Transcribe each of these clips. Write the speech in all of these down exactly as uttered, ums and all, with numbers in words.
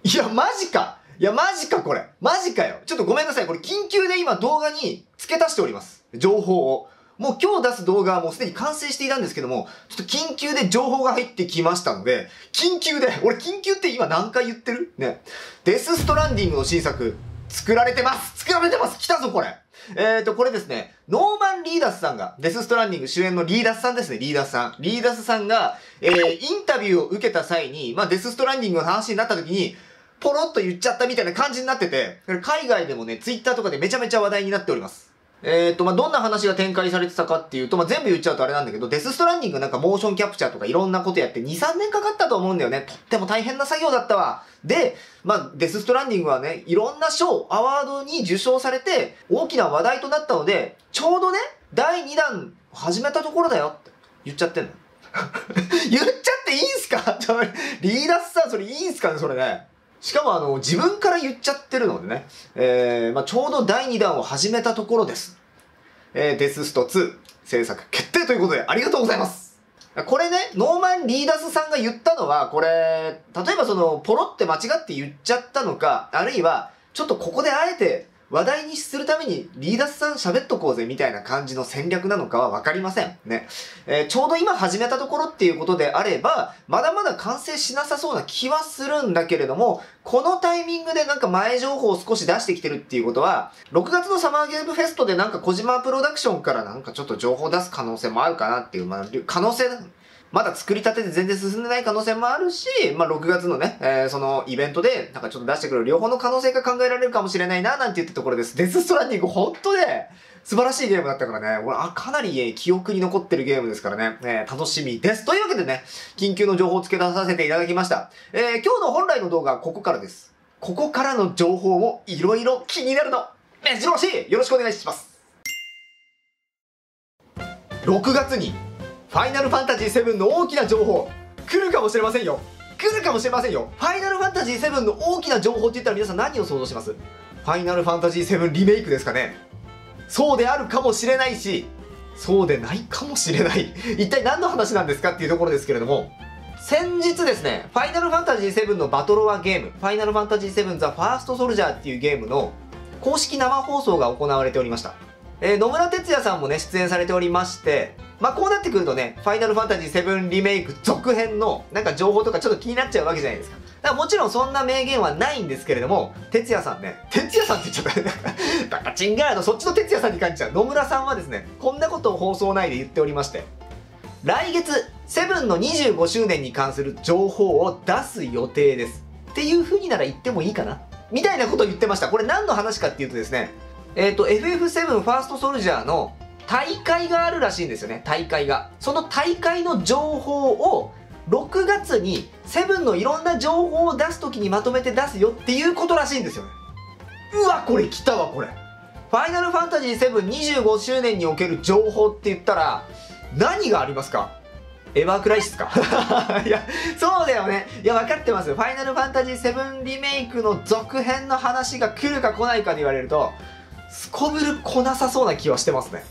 いや、マジか。いや、マジか、これ。マジかよ。ちょっとごめんなさい。これ、緊急で今動画に付け足しております。情報を。もう今日出す動画はもうすでに完成していたんですけども、ちょっと緊急で情報が入ってきましたので、緊急で、俺緊急って今何回言ってるね。デスストランディングの新作、作られてます作られてます来たぞ、これえーと、これですね、ノーマン・リーダスさんが、デスストランディング主演のリーダスさんですね、リーダスさん。リーダスさんが、えー、インタビューを受けた際に、まあ、デスストランディングの話になった時に、ポロッと言っちゃったみたいな感じになってて、海外でもね、ツイッターとかでめちゃめちゃ話題になっております。えーと、まあ、どんな話が展開されてたかっていうと、まあ、全部言っちゃうとあれなんだけど、デスストランディングなんかモーションキャプチャーとかいろんなことやってに、さんねんかかったと思うんだよね。とっても大変な作業だったわ。で、まあ、デスストランディングはね、いろんな賞、アワードに受賞されて、大きな話題となったので、ちょうどね、だいにだん始めたところだよって言っちゃってんの。言っちゃっていいんすかちょリーダーさん、それいいんすかね、それね。しかもあの、自分から言っちゃってるのでね、えー、まあ、ちょうどだいにだんを始めたところです。えー、デスストツー制作決定ということでありがとうございます。これね、ノーマン・リーダスさんが言ったのは、これ、例えばその、ポロって間違って言っちゃったのか、あるいは、ちょっとここであえて話題にするためにリーダスさん喋っとこうぜみたいな感じの戦略なのかはわかりません。ね。えー、ちょうど今始めたところっていうことであれば、まだまだ完成しなさそうな気はするんだけれども、このタイミングでなんか前情報を少し出してきてるっていうことは、ろくがつのサマーゲームフェストでなんか小島プロダクションからなんかちょっと情報出す可能性もあるかなっていう、まあ、可能性だ。まだ作りたてで全然進んでない可能性もあるし、まあ、ろくがつのね、えー、そのイベントで、なんかちょっと出してくる両方の可能性が考えられるかもしれないな、なんて言ったところです。デスストランディング、ほんとね、素晴らしいゲームだったからね、俺、あ、かなり、えー、記憶に残ってるゲームですからね、えー、楽しみです。というわけでね、緊急の情報を付け出させていただきました。えー、今日の本来の動画はここからです。ここからの情報もいろいろ気になるの、目白押し、よろしくお願いします。ろくがつに、ファイナルファンタジーセブンの大きな情報、来るかもしれませんよ。来るかもしれませんよ。ファイナルファンタジーセブンの大きな情報って言ったら皆さん何を想像します？ファイナルファンタジーセブンリメイクですかね。そうであるかもしれないし、そうでないかもしれない。一体何の話なんですかっていうところですけれども、先日ですね、ファイナルファンタジーセブンのバトロワゲーム、ファイナルファンタジーセブンザ・ファーストソルジャーっていうゲームの公式生放送が行われておりました。えー、野村哲也さんもね、出演されておりまして、まあ、こうなってくるとね、ファイナルファンタジーセブンリメイク続編のなんか情報とかちょっと気になっちゃうわけじゃないですか。だからもちろんそんな明言はないんですけれども、哲也さんね、哲也さんって言っちゃったね。バカチンガード、そっちの哲也さんに感じちゃう。野村さんはですね、こんなことを放送内で言っておりまして、来月、セブンのにじゅうごしゅうねんに関する情報を出す予定です。っていう風になら言ってもいいかなみたいなことを言ってました。これ何の話かっていうとですね、えっと、エフエフセブン ファーストソルジャーの大会があるらしいんですよね、大会が。その大会の情報をろくがつにセブンのいろんな情報を出すときにまとめて出すよっていうことらしいんですよね。うわ、これ来たわ、これ。ファイナルファンタジーセブンにじゅうごしゅうねんにおける情報って言ったら、何がありますか？エヴァークライシスかいや、そうだよね。いや、分かってます。ファイナルファンタジーセブンリメイクの続編の話が来るか来ないかで言われると、すこぶる来なさそうな気はしてますね。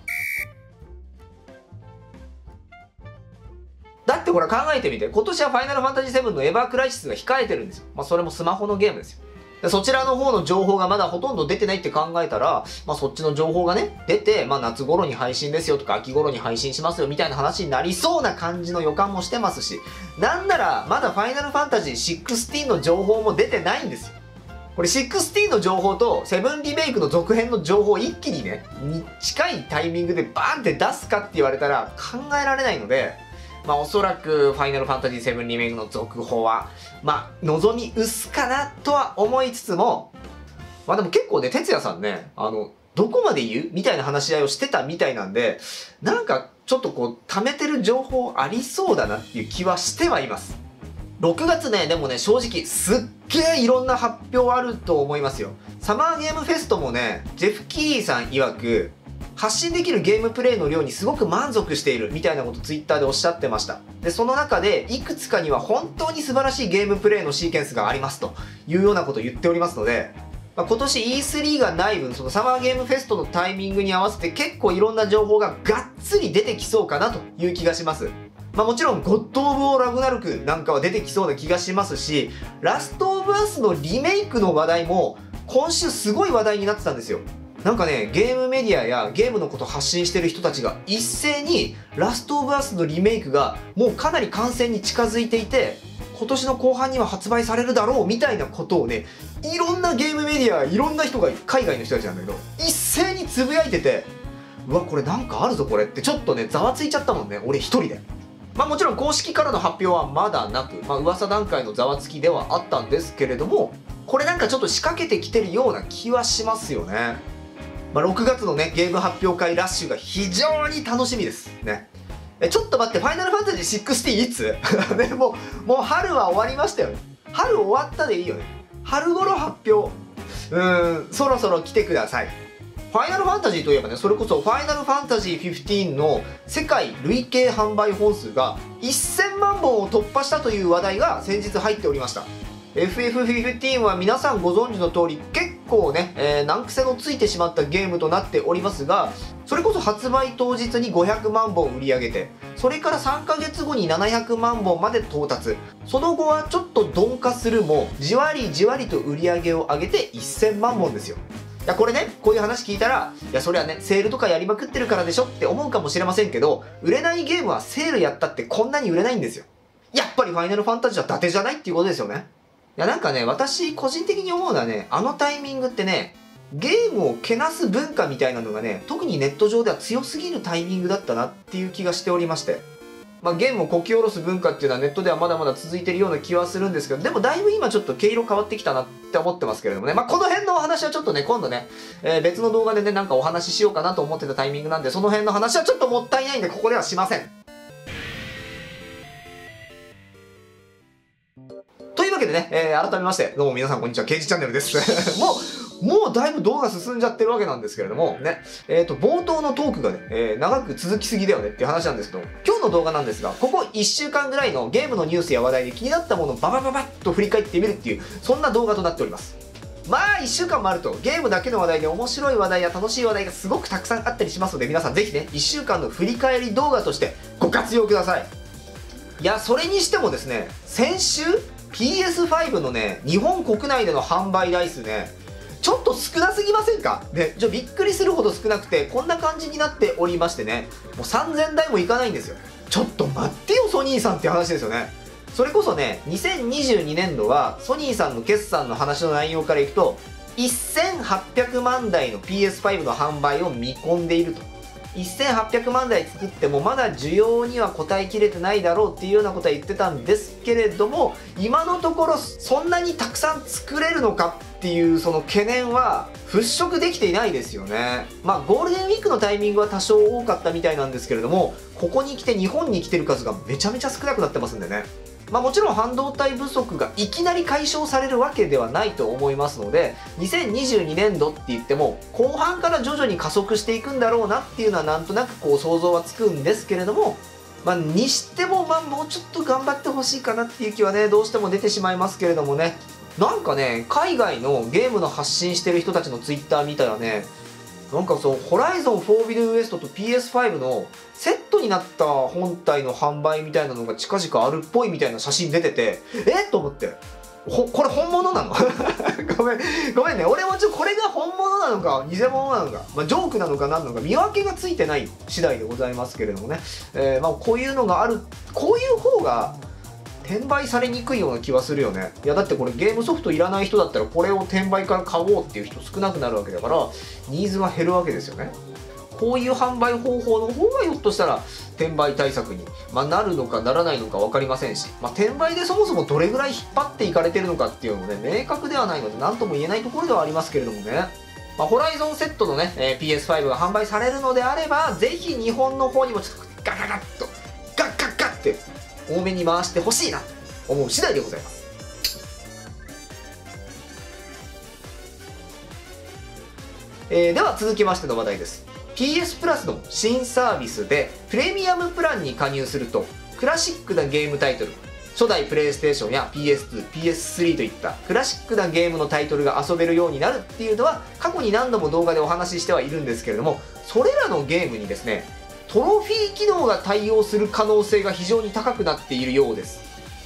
だってほら考えてみて、今年はファイナルファンタジーセブンのエヴァークライシスが控えてるんですよ。まあそれもスマホのゲームですよ。そちらの方の情報がまだほとんど出てないって考えたら、まあそっちの情報がね、出て、まあ夏頃に配信ですよとか秋頃に配信しますよみたいな話になりそうな感じの予感もしてますし、なんならまだファイナルファンタジーじゅうろくの情報も出てないんですよ。これじゅうろくの情報とセブンリメイクの続編の情報を一気にね、に近いタイミングでバーンって出すかって言われたら考えられないので、まあおそらくファイナルファンタジーセブンリメイクの続報は、まあ望み薄かなとは思いつつも、まあでも結構ね、哲也さんね、あの、どこまで言うみたいな話し合いをしてたみたいなんで、なんかちょっとこう、溜めてる情報ありそうだなっていう気はしてはいます。ろくがつね、でもね、正直、すっげえいろんな発表あると思いますよ。サマーゲームフェストもね、ジェフ・キーさん曰く、発信できるゲームプレイの量にすごく満足しているみたいなことツイッターでおっしゃってました。で、その中でいくつかには本当に素晴らしいゲームプレイのシーケンスがありますというようなことを言っておりますので、まあ、今年 イースリー がない分、そのサマーゲームフェストのタイミングに合わせて結構いろんな情報ががっつり出てきそうかなという気がします。まあもちろん、ゴッド・オブ・オー・ラグナルクなんかは出てきそうな気がしますし、ラスト・オオブアスのリメイクの話題も今週すごい話題になってたんですよ。なんかね、ゲームメディアやゲームのことを発信してる人たちが一斉にラストオブアスのリメイクがもうかなり完成に近づいていて、今年の後半には発売されるだろうみたいなことをね、いろんなゲームメディア、いろんな人が、海外の人たちなんだけど、一斉につぶやいてて、うわ、これなんかあるぞこれってちょっとね、ざわついちゃったもんね、俺一人で。まあもちろん公式からの発表はまだなく、まあ噂段階のざわつきではあったんですけれども、これなんかちょっと仕掛けてきてるような気はしますよね。まあろくがつのね、ゲーム発表会ラッシュが非常に楽しみですね。え、ちょっと待って、ファイナルファンタジーシックスティーンいつね、もう、もう春は終わりましたよね。春終わったでいいよね。春頃発表。うーん、そろそろ来てください。ファイナルファンタジーといえばね、それこそファイナルファンタジーフィフティーンの世界累計販売本数がせんまんぼんを突破したという話題が先日入っておりました。エフエフフィフティーン は皆さんご存知の通り結構ね、えー、難癖のついてしまったゲームとなっておりますが、それこそ発売当日にごひゃくまんぼん売り上げて、それからさんかげつごにななひゃくまんぼんまで到達。その後はちょっと鈍化するも、じわりじわりと売り上げを上げてせんまんぼんですよ。いやこれね、こういう話聞いたら、いやそれはね、セールとかやりまくってるからでしょって思うかもしれませんけど、売れないゲームはセールやったってこんなに売れないんですよ。やっぱりファイナルファンタジーは伊達じゃないっていうことですよね。いやなんかね、私個人的に思うのはね、あのタイミングってね、ゲームをけなす文化みたいなのがね、特にネット上では強すぎるタイミングだったなっていう気がしておりまして。まあゲームをこき下ろす文化っていうのはネットではまだまだ続いてるような気はするんですけど、でもだいぶ今ちょっと毛色変わってきたなって思ってますけれどもね。まあこの辺のお話はちょっとね、今度ね、えー、別の動画でね、なんかお話ししようかなと思ってたタイミングなんで、その辺の話はちょっともったいないんで、ここではしません。というわけでね、えー、改めまして、どうも皆さんこんにちは、ケイジチャンネルです。もう、もうだいぶ動画進んじゃってるわけなんですけれども、ね、えっと、冒頭のトークがね、えー、長く続きすぎだよねっていう話なんですけど、今日の動画なんですが、ここいっしゅうかんぐらいのゲームのニュースや話題で気になったものをババババッと振り返ってみるっていう、そんな動画となっております。まあ、いっしゅうかんもあると、ゲームだけの話題で面白い話題や楽しい話題がすごくたくさんあったりしますので、皆さんぜひね、いっしゅうかんの振り返り動画としてご活用ください。いや、それにしてもですね、先週、ピーエスファイブ のね、日本国内での販売台数ね、ちょっと少なすぎませんかね、ちょ、びっくりするほど少なくて、こんな感じになっておりましてね、もうさんぜんだいもいかないんですよ。ちょっと待ってよ、ソニーさんって話ですよね。それこそね、にせんにじゅうにねんどは、ソニーさんの決算の話の内容からいくと、せんはっぴゃくまんだいの ピーエスファイブ の販売を見込んでいると。せんはっぴゃくまんだい作ってもまだ需要には応えきれてないだろうっていうようなことは言ってたんですけれども、今のところそんなにたくさん作れるのかっていうその懸念は払拭できていないですよね。まあゴールデンウィークのタイミングは多少多かったみたいなんですけれども、ここに来て日本に来てる数がめちゃめちゃ少なくなってますんでね。まあもちろん半導体不足がいきなり解消されるわけではないと思いますので、にせんにじゅうにねんどって言っても後半から徐々に加速していくんだろうなっていうのはなんとなくこう想像はつくんですけれども、まあにしてもまあもうちょっと頑張ってほしいかなっていう気はね、どうしても出てしまいますけれどもね。なんかね、海外のゲームの発信してる人たちのツイッター見たらね、なんかそう、ホライゾンフォービルウエストと ピーエスファイブ のセットになった本体の販売みたいなのが近々あるっぽいみたいな写真出てて、えっと思って、ほ、これ本物なのごめん、ごめんね。俺もちょっとこれが本物なのか、偽物なのか、まあ、ジョークなのか何なのか、見分けがついてない次第でございますけれどもね。えー、まあこういうのがある、こういう方が、転売されにくいような気はするよね。いやだってこれゲームソフトいらない人だったらこれを転売から買おうっていう人少なくなるわけだから、ニーズが減るわけですよね。こういう販売方法の方がひょっとしたら転売対策に、まあ、なるのかならないのか分かりませんし、まあ、転売でそもそもどれぐらい引っ張っていかれてるのかっていうのもね、明確ではないので何とも言えないところではありますけれどもね。まあ、ホライゾンセットのね、えー、ピーエスファイブ が販売されるのであれば、ぜひ日本の方にもちょっとガガガッとガッガッガッって多めに回してほしいなと思う次第でございます。えー、では続きましての話題です。 ピーエス プラスの新サービスでプレミアムプランに加入すると、クラシックなゲームタイトル、初代プレイステーションや ピーエスツー、ピーエススリー といったクラシックなゲームのタイトルが遊べるようになるっていうのは過去に何度も動画でお話ししてはいるんですけれども、それらのゲームにですね、トロフィー機能が対応する可能性が非常に高くなっているようです。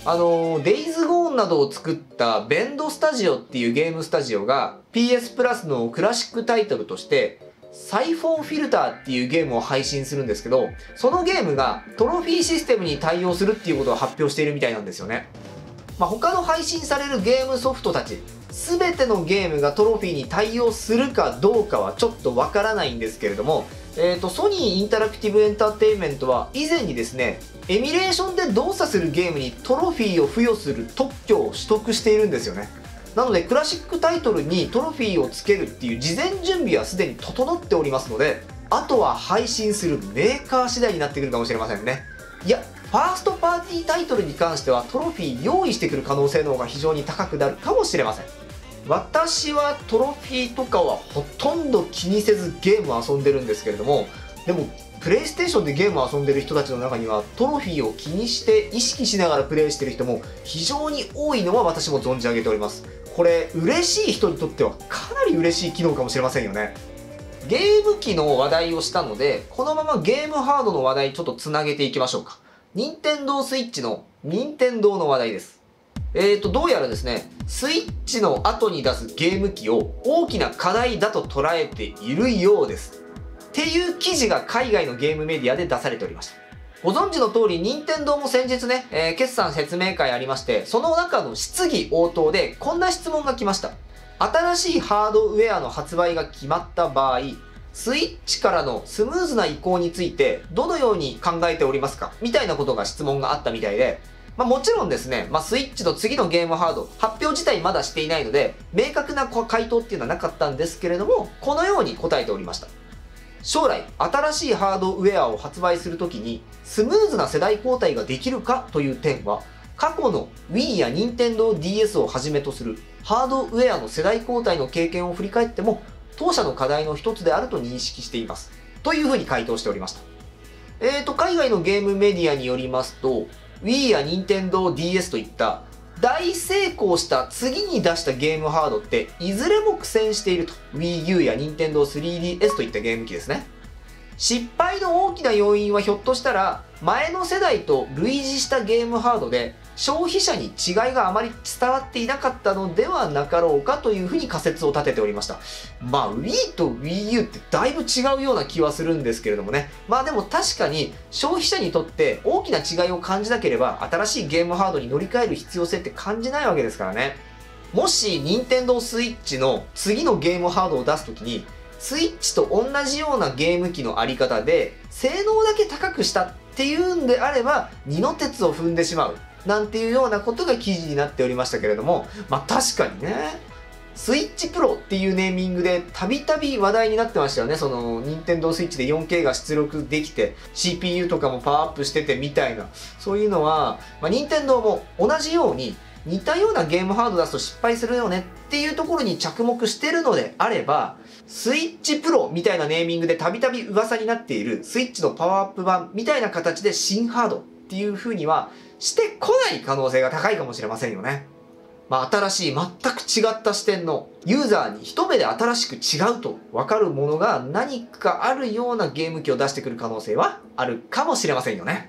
あのー、デイズゴーンなどを作ったベンドスタジオっていうゲームスタジオが ピーエス プラスのクラシックタイトルとしてサイフォンフィルターっていうゲームを配信するんですけど、そのゲームがトロフィーシステムに対応するっていうことを発表しているみたいなんですよね。まあ、他の配信されるゲームソフトたち全てのゲームがトロフィーに対応するかどうかはちょっとわからないんですけれども、えーと、ソニーインタラクティブエンターテインメントは以前にですね、エミュレーションで動作するゲームにトロフィーを付与する特許を取得しているんですよね。なのでクラシックタイトルにトロフィーをつけるっていう事前準備はすでに整っておりますので、あとは配信するメーカー次第になってくるかもしれませんね。いや、ファーストパーティータイトルに関してはトロフィー用意してくる可能性の方が非常に高くなるかもしれません。私はトロフィーとかはほとんど気にせずゲームを遊んでるんですけれども、でもプレイステーションでゲームを遊んでる人たちの中にはトロフィーを気にして意識しながらプレイしてる人も非常に多いのは私も存じ上げております。これ嬉しい人にとってはかなり嬉しい機能かもしれませんよね。ゲーム機の話題をしたので、このままゲームハードの話題ちょっとつなげていきましょうか。任天堂スイッチの任天堂の話題です。えーと、どうやらですね、スイッチの後に出すゲーム機を大きな課題だと捉えているようです。っていう記事が海外のゲームメディアで出されておりました。ご存知の通り、任天堂も先日ね、えー、決算説明会ありまして、その中の質疑応答でこんな質問が来ました。新しいハードウェアの発売が決まった場合、スイッチからのスムーズな移行についてどのように考えておりますかみたいなことが質問があったみたいで、まあもちろんですね、まあスイッチの次のゲームハード、発表自体まだしていないので、明確な回答っていうのはなかったんですけれども、このように答えておりました。将来、新しいハードウェアを発売するときに、スムーズな世代交代ができるかという点は、過去の Wii や Nintendo ディーエス をはじめとするハードウェアの世代交代の経験を振り返っても、当社の課題の一つであると認識しています。というふうに回答しておりました。えーと、海外のゲームメディアによりますと、Wii や Nintendo ディーエス といった大成功した次に出したゲームハードっていずれも苦戦していると。Wii U や Nintendo スリーディーエス といったゲーム機ですね。失敗の大きな要因はひょっとしたら前の世代と類似したゲームハードで消費者に違いがあまり伝わっていなかったのではなかろうかというふうに仮説を立てておりました。まあ Wii と Wii U ってだいぶ違うような気はするんですけれどもね。まあでも確かに消費者にとって大きな違いを感じなければ新しいゲームハードに乗り換える必要性って感じないわけですからね。もし Nintendo Switch の次のゲームハードを出すときにスイッチと同じようなゲーム機のあり方で性能だけ高くしたっていうんであれば二の鉄を踏んでしまうなんていうようなことが記事になっておりましたけれども、まあ確かにね、スイッチプロっていうネーミングでたびたび話題になってましたよね。その任天堂スイッチで よんケー が出力できて シーピーユー とかもパワーアップしててみたいな、そういうのは、まあ、任天堂も同じように似たようなゲームハード出すと失敗するよねっていうところに着目してるのであれば、スイッチプロみたいなネーミングでたびたび噂になっているスイッチのパワーアップ版みたいな形で新ハードっていう風にはしてこない可能性が高いかもしれませんよね。まあ新しい全く違った視点のユーザーに一目で新しく違うと分かるものが何かあるようなゲーム機を出してくる可能性はあるかもしれませんよね。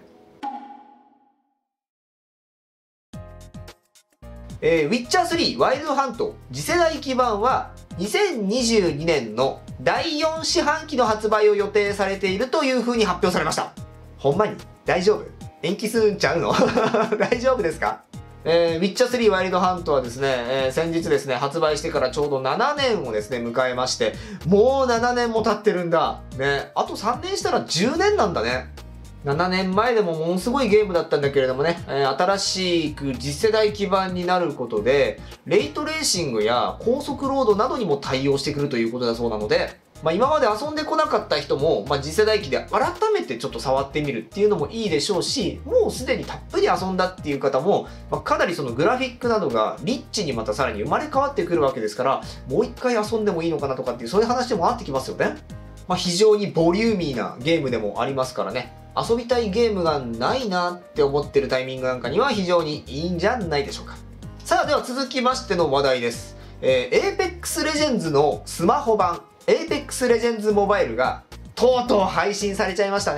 えー、ウィッチャースリーワイルドハント次世代基盤はにせんにじゅうにねんのだいよん四半期の発売を予定されているという風に発表されました。ほんまに大丈夫？延期するんちゃうの？大丈夫ですか？えー、ウィッチャースリーワイルドハントはですね、えー、先日ですね、発売してからちょうどななねんをですね、迎えまして、もうななねんも経ってるんだ。ね、あとさんねんしたらじゅうねんなんだね。ななねんまえでもものすごいゲームだったんだけれどもね、えー、新しく次世代基盤になることで、レイトレーシングや高速ロードなどにも対応してくるということだそうなので、まあ、今まで遊んでこなかった人も、まあ、次世代機で改めてちょっと触ってみるっていうのもいいでしょうし、もうすでにたっぷり遊んだっていう方も、まあ、かなりそのグラフィックなどがリッチにまたさらに生まれ変わってくるわけですから、もう一回遊んでもいいのかなとかっていうそういう話でもあってきますよね。まあ、非常にボリューミーなゲームでもありますからね、遊びたいゲームがないなって思ってるタイミングなんかには非常にいいんじゃないでしょうか。さあでは続きましての話題です。えー、Apex Legends のスマホ版 Apex Legends Mobile がとうとう配信されちゃいましたね。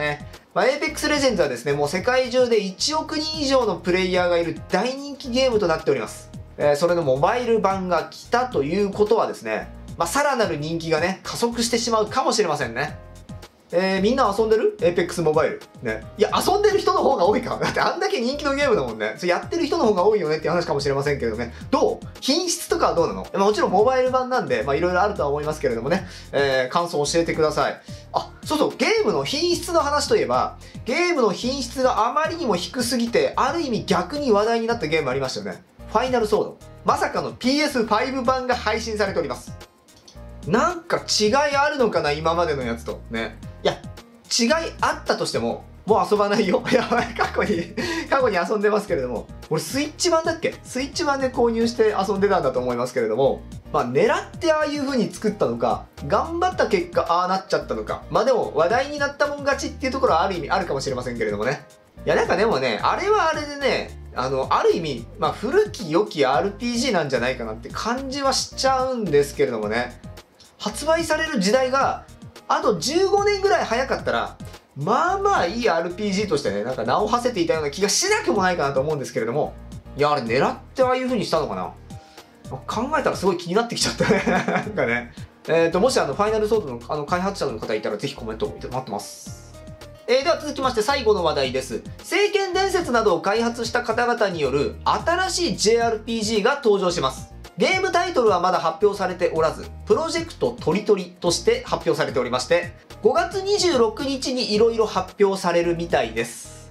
まあ、エーペックス レジェンズはですね、もう世界中でいちおくにん以上のプレイヤーがいる大人気ゲームとなっております。えー、それのモバイル版が来たということはですね、まあ、さらなる人気がね、加速してしまうかもしれませんね。えー、みんな遊んでる エーペックス モバイル。ね。いや、遊んでる人の方が多いか。だってあんだけ人気のゲームだもんね。それやってる人の方が多いよねっていう話かもしれませんけれどね。どう品質とかはどうなの？まあ、もちろんモバイル版なんで、まあいろいろあるとは思いますけれどもね。えー、感想教えてください。あ、そうそう、ゲームの品質の話といえば、ゲームの品質があまりにも低すぎて、ある意味逆に話題になったゲームありましたよね。ファイナルソード。まさかの ピーエスファイブ 版が配信されております。なんか違いあるのかな今までのやつと。ね。いや、違いあったとしても、もう遊ばないよ。やばい、過去に、過去に遊んでますけれども。俺スイッチ版だっけ？スイッチ版で購入して遊んでたんだと思いますけれども、まあ狙ってああいう風に作ったのか、頑張った結果ああなっちゃったのか。まあでも話題になったもん勝ちっていうところはある意味あるかもしれませんけれどもね。いやなんかでもね、あれはあれでね、あの、ある意味、まあ古き良き アールピージー なんじゃないかなって感じはしちゃうんですけれどもね。発売される時代が、あとじゅうごねんぐらい早かったら、まあまあいい アールピージー としてね、なんか名を馳せていたような気がしなくもないかなと思うんですけれども、いや、あれ狙ってああいう風にしたのかな？考えたらすごい気になってきちゃったね。なんかね。えっと、もしあの、ファイナルソードのあの開発者の方いたらぜひコメントを待ってます。えー、では続きまして最後の話題です。聖剣伝説などを開発した方々による新しい ジェイアールピージー が登場します。ゲームタイトルはまだ発表されておらず、プロジェクトトリトリとして発表されておりまして、ごがつにじゅうろくにちに色々発表されるみたいです。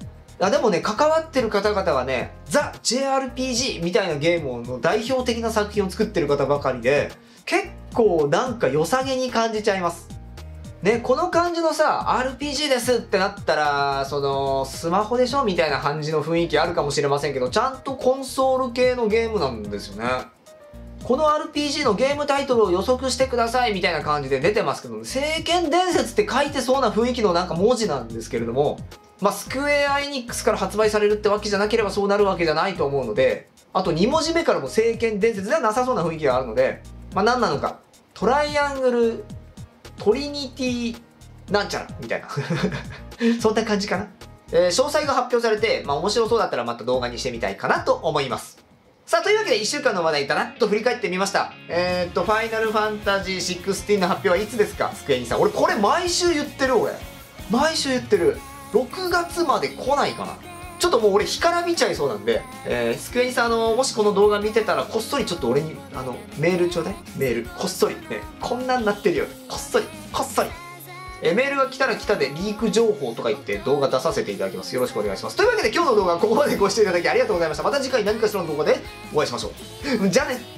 あでもね、関わってる方々はね、ザ・ジェイアールピージー みたいなゲームの代表的な作品を作ってる方ばかりで、結構なんか良さげに感じちゃいます。ね、この感じのさ、アールピージー ですってなったら、その、スマホでしょみたいな感じの雰囲気あるかもしれませんけど、ちゃんとコンソール系のゲームなんですよね。この アールピージー のゲームタイトルを予測してくださいみたいな感じで出てますけど、聖剣伝説って書いてそうな雰囲気のなんか文字なんですけれども、まあ、スクエアエニックスから発売されるってわけじゃなければそうなるわけじゃないと思うので、あとにもじめからも聖剣伝説ではなさそうな雰囲気があるので、まあ、何なのか、トライアングル、トリニティ、なんちゃらみたいな。そんな感じかな。えー、詳細が発表されて、まあ面白そうだったらまた動画にしてみたいかなと思います。さあ、というわけでいっしゅうかんの話題だらっと振り返ってみました。えーっと、ファイナルファンタジーじゅうろくの発表はいつですか？スクエニさん。俺これ毎週言ってる俺。毎週言ってる。ろくがつまで来ないかな。ちょっともう俺干からびちゃいそうなんで、えー、スクエニさん、あの、もしこの動画見てたらこっそりちょっと俺に、あの、メールちょうだい。メール。こっそり。ね。こんなんなってるよ。こっそり。こっそり。えー、メールが来たら来たでリーク情報とか言って動画出させていただきます。よろしくお願いします。というわけで今日の動画はここまでご視聴いただきありがとうございました。また次回何かしらの動画でお会いしましょう。じゃあね。